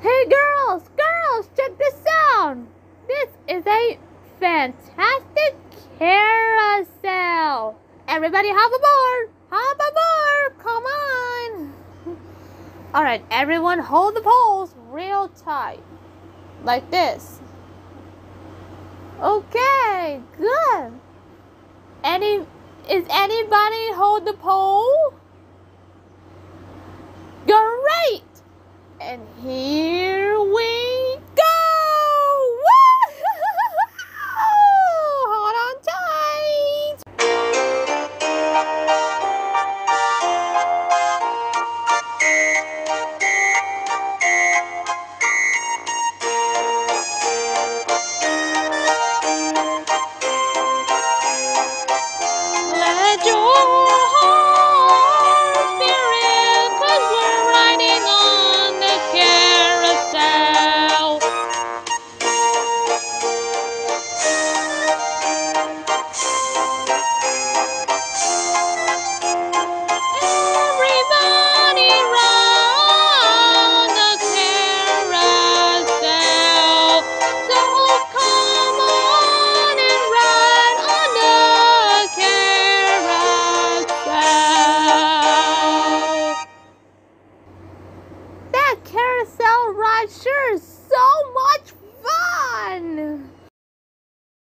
Hey girls, check this out. This is a fantastic carousel. Everybody hop aboard, come on. All right, everyone hold the poles real tight, like this. Okay, good. Is anybody hold the pole? Great. And here